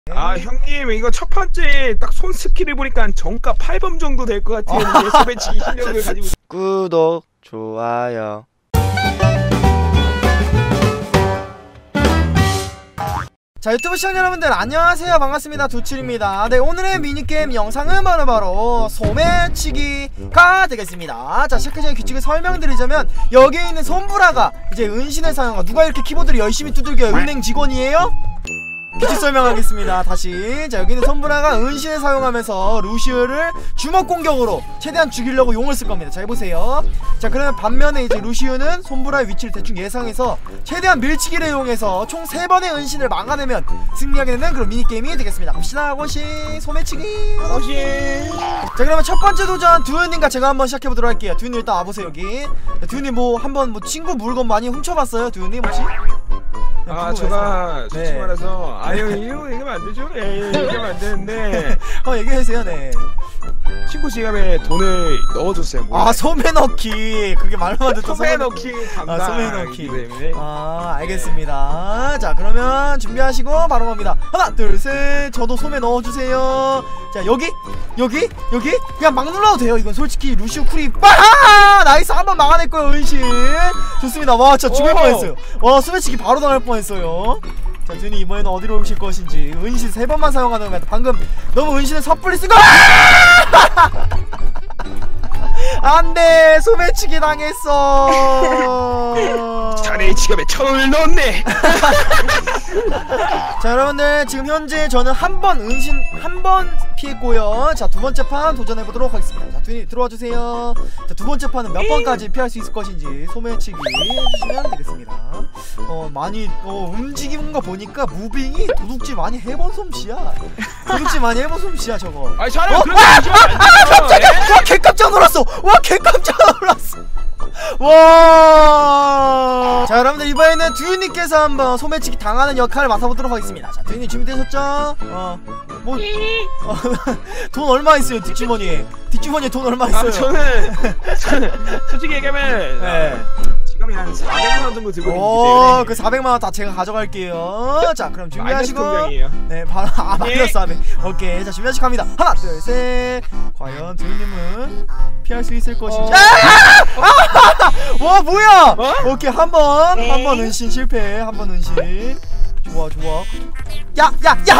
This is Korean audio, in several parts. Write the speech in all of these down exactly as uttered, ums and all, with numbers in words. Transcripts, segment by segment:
아 형님 이거 첫 번째 딱 손 스킬을 보니까 정가 팔 범 정도 될 것 같은 소매치기 실력을 가지고 있... 구독 좋아요. 자, 유튜브 시청자 여러분들 안녕하세요. 반갑습니다. 두칠입니다. 네, 오늘의 미니게임 영상은 바로바로 소매치기가 되겠습니다. 자, 시작하기 전에 규칙을 설명드리자면 여기에 있는 손브라가 이제 은신을 사용하. 누가 이렇게 키보드를 열심히 두들겨요? 은행 직원이에요? 규칙 설명하겠습니다. 다시. 자, 여기는 손브라가 은신을 사용하면서 루시우를 주먹 공격으로 최대한 죽이려고 용을 쓸 겁니다. 자, 해보세요. 자, 그러면 반면에 이제 루시우는 손브라의 위치를 대충 예상해서 최대한 밀치기를 이용해서 총 세 번의 은신을 막아내면 승리하게 되는 그런 미니게임이 되겠습니다. 갑시다. 고시 소매치기 고시. 자, 그러면 첫 번째 도전 두유님과 제가 한번 시작해보도록 할게요. 두유님 일단 와보세요. 여기 두유님 뭐 한번 뭐 친구 물건 많이 훔쳐봤어요? 두유님 혹시? 아 제가 솔직히 네. 말해서 아유 이거 이거 안 되죠? 예, 이거 안 되는데 어 얘기해주세요. 네. 친구 지갑에 돈을 넣어줬어요. 뭐. 아 소매 넣기 그게 말로만 듣던 소매 넣기 담당. 아 소매 넣기 때문에. 아 알겠습니다. 자 그러면 준비하시고 바로 갑니다. 하나 둘 셋. 저도 소매 넣어주세요. 자 여기 여기 여기 그냥 막 눌러도 돼요. 이건 솔직히 루시우 쿨이 빠 나이스. 한번 막아냈고요. 은신 좋습니다. 와 진짜 죽을 뻔했어요. 와 소매치기 바로 당할 뻔했어요. 자 듀니 이번에는 어디로 오실 것인지. 은신 세 번만 사용하는 겁니다. 방금 너무 은신을 섣불리 쓴 거. 안돼 소매치기 당했어. 자네 지갑에 천 원을 넣었네. 자 여러분들 지금 현재 저는 한 번 은신 한 번 피했고요. 자 두번째 판 도전해보도록 하겠습니다. 자 듀니 들어와주세요. 자 두번째 판은 몇 번까지 피할 수 있을 것인지 소매치기 해주시면 되겠습니다. 어 많이 어 움직이는 거 보니까 무빙이 도둑질 많이 해본 솜씨야. 도둑질 많이 해본 솜씨야 저거. 아니 자네 어? 그런 아! 거 아! 아! 깜짝이야! 와 개깜짝 놀랐어! 와 개깜짝 놀랐어! 와! 자 여러분들 이번에는 두유님께서 한번 소매치기 당하는 역할을 맡아보도록 하겠습니다. 자 두유님 준비되셨죠? 어 뭐 어, 돈 얼마 있어요 뒷주머니에? 뒷주머니에 돈 얼마 있어요? 아 저는 저는 솔직히 얘기하면 네. 지갑에 한 사백만 원 정도 들고 있기 오, 때문에 그 사백만 원 다 제가 가져갈게요. 자 그럼 준비하시고 통장이에요. 네 바로 아 마이너스 사백. 오케이 자 준비하시고 갑니다. 하나 둘 셋. 과연 두유님은 피할 수 있을 것인지. 어. 아! 와 뭐야? 어? 오케이 한번 한 번 은신 실패. 한 번 은신. 좋아 좋아. 야 야 야!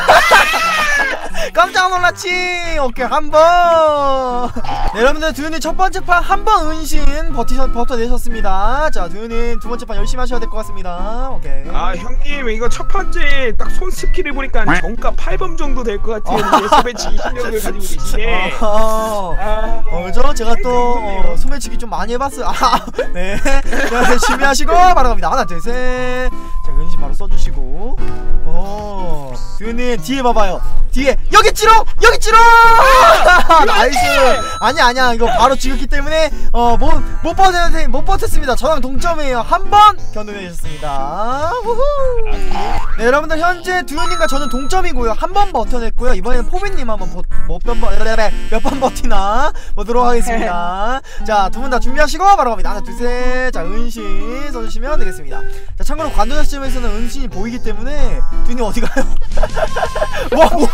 깜짝 놀랐지. 오케이 한번. 네, 여러분들 두유님 첫 번째 판 한 번 은신 버티셔 버텨내셨습니다. 자 두유님 두 번째 판 열심히 하셔야 될 것 같습니다. 오케이. 아 형님 이거 첫 번째 딱 손 스킬을 보니까 정가 팔 범 정도 될 것 같은 소매치기 실력을 가지고 계시네. 어, 아, 어 그죠? 제가 또 어, 소매치기 좀 많이 해봤어요. 아, 네. 자, 준비하시고 바로 갑니다. 하나, 둘, 셋. 자, 은신 바로 써주시고. 어, 두유님 뒤에 봐봐요. 뒤에 여기 찌롱, 여기 찌롱. 나이스. 아니 아니야 이거 바로 죽였기 때문에 어못못 버텼 못 버텼습니다. 저랑 동점이에요. 한 번 견뎌내셨습니다. 우후. 네 여러분들 현재 두유님과 저는 동점이고요. 한 번 버텨냈고요. 이번에는 포비님 한번 몇번 몇 번 버티나 보도록 하겠습니다. 자 두 분 다 준비하시고 바로 갑니다. 하나 둘 셋. 자 은신 써주시면 되겠습니다. 자 참고로 관전자 시점에서는 은신이 보이기 때문에 두유님 어디 가요? 와 뭐?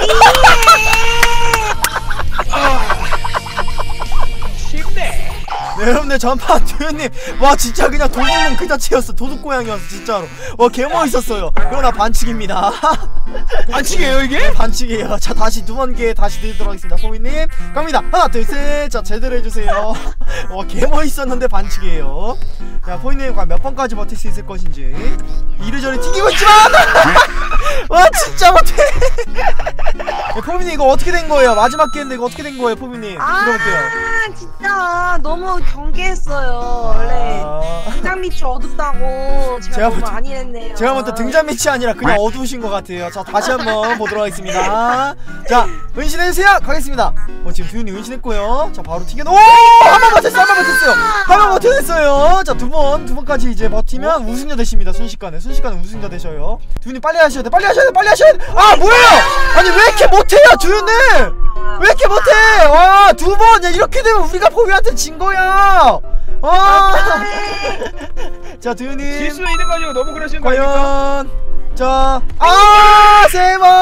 쉽네. 네 여러분들 전판 두유님 와 진짜 그냥 도둑놈 그 자체였어. 도둑고양이였어 진짜로. 와 개멋있었어요. 그러나 반칙입니다. 반칙이에요 이게? 네, 반칙이에요. 자 다시 두 번째 다시 드리도록 하겠습니다. 포미님 갑니다. 하나 둘 셋. 자 제대로 해주세요. 와 개멋있었는데 반칙이에요. 자 포미님 과연 몇 번까지 버틸 수 있을 것인지. 이리저리 튀기고 있지만 와 진짜 못해. 네, 포미님 이거 어떻게 된 거예요? 마지막 게임인데 이거 어떻게 된 거예요 포미님? 아 들어볼게요. 진짜 너무 경계했어요. 원래 등장 밑이 어둡다고 제가, 제가 너무 볼 때- 많이 했네요. 제가 볼때 등잔 밑이 아니라 그냥 어두우신 것 같아요. 자 다시 한번 보도록 하겠습니다. 자 은신해주세요. 가겠습니다. 어 지금 두윤이 은신했고요. 자 바로 튀겨. 오! 한 번 버텼어요. 한 번 버텼어요. 한 번 버텨냈어요. 자 두 번 두 번까지 이제 버티면 우승자 되십니다. 순식간에 순식간에 우승자 되셔요. 두윤이 빨리 하셔야 돼. 빨리 하셔야 돼. 빨리 하셔야 돼. 아 뭐예요? 아니 왜 이렇게 못해요 두윤님? 왜 이렇게 못해? 와 두 번 이렇게 되면 우리가 포비한테 진 거야. 와. 자 두윤님 실수 있는 거 아니고 너무 그러시는 거 아닙니까? 과연 자, 아, 세 번.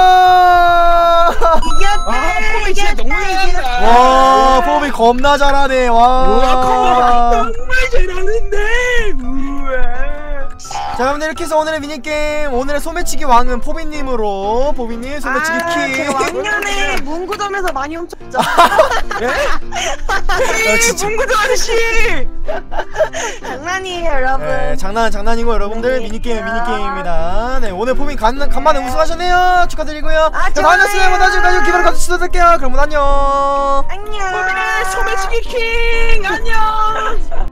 이겼다. 아 포비 진짜 너무 잘한다. 와, 포비 겁나 잘하네. 와. 우와 정말 잘하는데. 우와. 자, 여러분들 이렇게 해서 오늘의 미니게임, 오늘의 소매치기 왕은 포비님으로, 포비님 소매치기 아, 킹. 제가 왕년에 문구점에서 많이 훔쳤죠. 아, 진짜. 문구도 아저씨. 장난이에요, 여러분. 네, 장난 장난이고 여러분들 미니게임 미니게임입니다. 네, 오늘 포빈 간, 간만에 우승하셨네요. 축하드리고요. 아, 자, 다음 좋아요. 뉴스에 만나주까지 기회를 가져주실게요. 그럼 안녕. 안녕. 소매치기 킹 안녕.